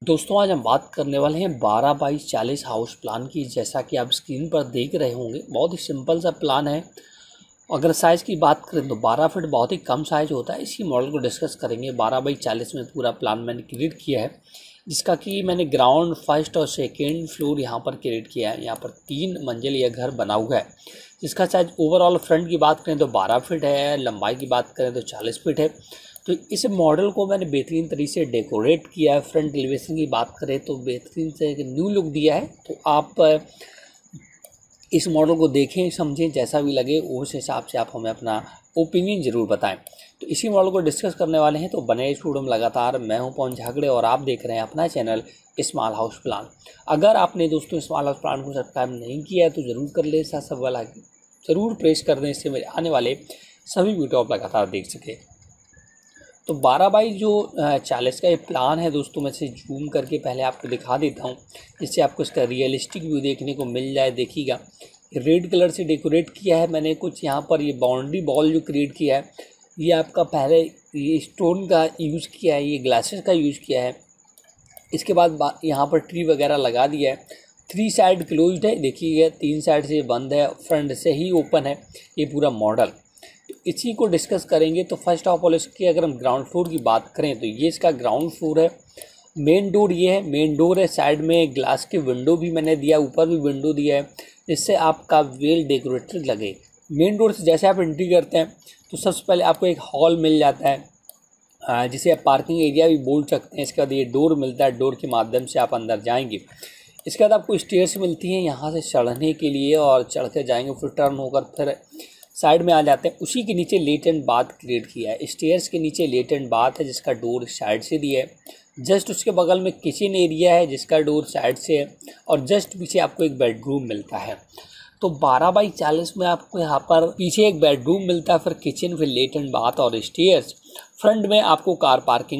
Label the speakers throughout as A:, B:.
A: दोस्तों आज हम बात करने वाले हैं 12 बाई 40 हाउस प्लान की। जैसा कि आप स्क्रीन पर देख रहे होंगे, बहुत ही सिंपल सा प्लान है। अगर साइज़ की बात करें तो 12 फीट बहुत ही कम साइज़ होता है। इसी मॉडल को डिस्कस करेंगे। 12 बाई 40 में पूरा प्लान मैंने क्रिएट किया है, जिसका कि मैंने ग्राउंड, फर्स्ट और सेकेंड फ्लोर यहाँ पर क्रिएट किया है। यहाँ पर 3 मंजिल यह घर बना हुआ है, जिसका साइज ओवरऑल फ्रंट की बात करें तो 12 फीट है, लंबाई की बात करें तो 40 फीट है। तो इस मॉडल को मैंने बेहतरीन तरीके से डेकोरेट किया है। फ्रंट एलिवेशन की बात करें तो बेहतरीन से एक न्यू लुक दिया है। तो आप इस मॉडल को देखें, समझें, जैसा भी लगे उस हिसाब से आप हमें अपना ओपिनियन ज़रूर बताएं। तो इसी मॉडल को डिस्कस करने वाले हैं, तो बने स्टूडियो में लगातार। मैं हूं पवन झागड़े और आप देख रहे हैं अपना चैनल स्मॉल हाउस प्लान। अगर आपने दोस्तों स्मॉल हाउस प्लान को सब्सक्राइब नहीं किया है तो ज़रूर कर ले, साथ सब वाला ज़रूर प्रेस कर दें, इससे मेरे आने वाले सभी वीडियो आप लगातार देख सकें। तो 12 बाई 40 का ये प्लान है दोस्तों। मैं इसे जूम करके पहले आपको दिखा देता हूँ, जिससे आपको इसका रियलिस्टिक व्यू देखने को मिल जाए। देखिएगा, रेड कलर से डेकोरेट किया है मैंने कुछ यहाँ पर। ये बाउंड्री बॉल जो क्रिएट किया है, ये आपका पहले ये स्टोन का यूज़ किया है, ये ग्लासेस का यूज़ किया है। इसके बाद यहाँ पर ट्री वगैरह लगा दिया है। 3 साइड क्लोज्ड है, देखिएगा 3 साइड से बंद है, फ्रंट से ही ओपन है ये पूरा मॉडल। इसी को डिस्कस करेंगे। तो फर्स्ट ऑफ ऑल इसकी अगर हम ग्राउंड फ्लोर की बात करें तो ये इसका ग्राउंड फ्लोर है। मेन डोर ये है, मेन डोर है। साइड में ग्लास के विंडो भी मैंने दिया, ऊपर भी विंडो दिया है, जिससे आपका वेल डेकोरेटेड लगे। मेन डोर से जैसे आप एंट्री करते हैं तो सबसे पहले आपको एक हॉल मिल जाता है, जिसे आप पार्किंग एरिया भी बोल सकते हैं। इसके बाद ये डोर मिलता है, डोर के माध्यम से आप अंदर जाएंगे। इसके बाद आपको स्टेयर्स मिलती हैं यहाँ से चढ़ने के लिए, और चढ़ कर जाएंगे, फिर टर्न होकर फिर साइड में आ जाते हैं। उसी के नीचे लेट एंड बाथ क्रिएट किया है। स्टेयर्स के नीचे लेट एंड बाथ है, जिसका डोर साइड से दिया है। जस्ट उसके बगल में किचन एरिया है, जिसका डोर साइड से है, और जस्ट पीछे आपको एक बेडरूम मिलता है। तो 12 बाई 40 में आपको यहाँ पर पीछे एक बेडरूम मिलता है, फिर किचन, फिर लेट एंड बाथ और स्टेयर्स। फ्रंट में आपको कार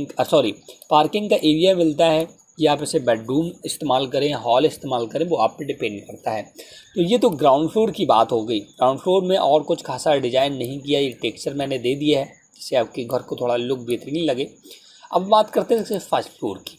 A: पार्किंग का एरिया मिलता है। या आप इसे बेडरूम इस्तेमाल करें, हॉल इस्तेमाल करें, वो आप पे डिपेंड करता है। तो ये तो ग्राउंड फ्लोर की बात हो गई। ग्राउंड फ्लोर में और कुछ खासा डिजाइन नहीं किया, ये टेक्सचर मैंने दे दिया है, जिससे आपके घर को थोड़ा लुक बेहतरीन लगे। अब बात करते हैं फर्स्ट फ्लोर की।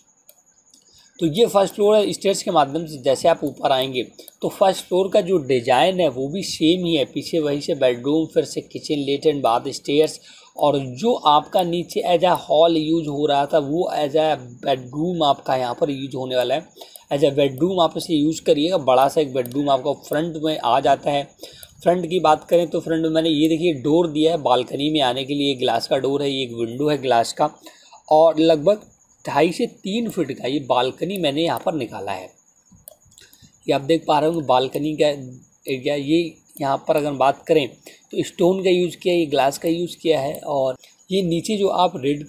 A: तो ये फर्स्ट फ्लोर है। स्टेयर्स के माध्यम से जैसे आप ऊपर आएंगे तो फर्स्ट फ्लोर का जो डिज़ाइन है वो भी सेम ही है। पीछे वहीं से बेडरूम, फिर से kitchen, lat and bath, stairs, और जो आपका नीचे एज अ हॉल यूज हो रहा था वो एज अ बेडरूम आपका यहाँ पर यूज होने वाला है। एज अ बेडरूम आप इसे यूज करिएगा। बड़ा सा एक बेडरूम आपका फ्रंट में आ जाता है। फ्रंट की बात करें तो फ्रंट में मैंने ये देखिए डोर दिया है बालकनी में आने के लिए। ग्लास का डोर है, ये एक विंडो है ग्लास का, और लगभग 2.5 से 3 फीट का ये बालकनी मैंने यहाँ पर निकाला है। ये आप देख पा रहे होंगे बालकनी का एरिया। ये यहाँ पर अगर बात करें तो स्टोन का यूज़ किया है, ये ग्लास का यूज़ किया है। और ये नीचे जो आप रेड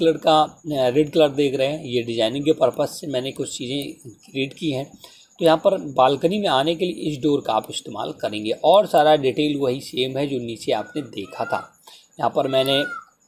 A: कलर देख रहे हैं, ये डिजाइनिंग के पर्पज़ से मैंने कुछ चीज़ें क्रिएट की हैं। तो यहाँ पर बालकनी में आने के लिए इस डोर का आप इस्तेमाल करेंगे, और सारा डिटेल वही सेम है जो नीचे आपने देखा था। यहाँ पर मैंने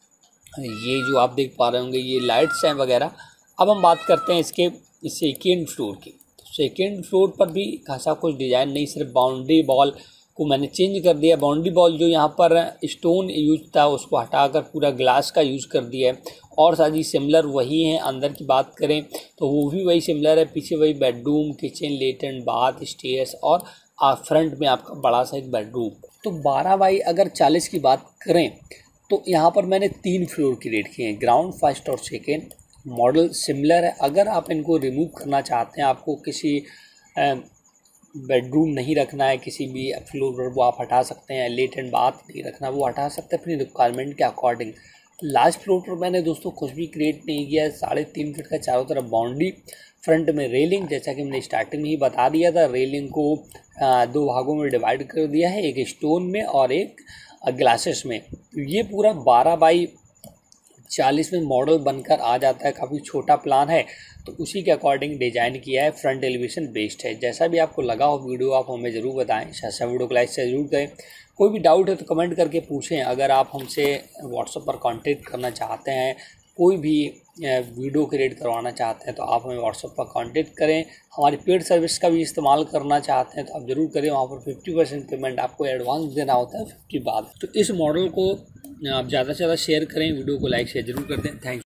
A: ये जो आप देख पा रहे होंगे ये लाइट्स हैं वगैरह। अब हम बात करते हैं इसके सेकेंड फ्लोर की। सेकेंड फ्लोर पर भी खासा कुछ डिज़ाइन नहीं, सिर्फ बाउंड्री बॉल को मैंने चेंज कर दिया। बाउंड्री बॉल जो यहाँ पर स्टोन यूज था उसको हटाकर पूरा ग्लास का यूज़ कर दिया है, और सारी सिमिलर वही हैं। अंदर की बात करें तो वो भी वही सिमिलर है। पीछे वही bedroom, kitchen, lat and bath, stairs, और फ्रंट में आपका बड़ा सा एक बेडरूम। तो 12 बाई अगर 40 की बात करें तो यहाँ पर मैंने 3 फ्लोर क्रिएट किए हैं, ग्राउंड, फर्स्ट और सेकेंड। मॉडल सिमिलर है। अगर आप इनको रिमूव करना चाहते हैं, आपको किसी बेडरूम नहीं रखना है किसी भी फ्लोर पर, वो आप हटा सकते हैं। लेट एंड बाथ नहीं रखना, वो हटा सकते हैं अपनी रिक्वायरमेंट के अकॉर्डिंग। लास्ट फ्लोर पर मैंने दोस्तों कुछ भी क्रिएट नहीं किया। 3.5 फीट का चारों तरफ बाउंड्री, फ्रंट में रेलिंग, जैसा कि मैंने स्टार्टिंग में ही बता दिया था। रेलिंग को 2 भागों में डिवाइड कर दिया है, एक स्टोन में और एक ग्लासेस में। ये पूरा 12 बाई 40 में मॉडल बनकर आ जाता है। काफ़ी छोटा प्लान है, तो उसी के अकॉर्डिंग डिज़ाइन किया है। फ्रंट एलिवेशन बेस्ड है। जैसा भी आपको लगा हो वीडियो, आप हमें ज़रूर बताएं। ऐसा वीडियो को लाइक से ज़रूर करें। कोई भी डाउट है तो कमेंट करके पूछें। अगर आप हमसे व्हाट्सएप पर कांटेक्ट करना चाहते हैं, कोई भी वीडियो क्रिएट करवाना चाहते हैं, तो आप हमें व्हाट्सएप पर कांटेक्ट करें। हमारी पेड सर्विस का भी इस्तेमाल करना चाहते हैं तो आप ज़रूर करें। वहाँ पर 50% पेमेंट आपको एडवांस देना होता है, 50 बाद। तो इस मॉडल को आप ज़्यादा से ज़्यादा शेयर करें, वीडियो को लाइक शेयर ज़रूर कर दें। Thank you.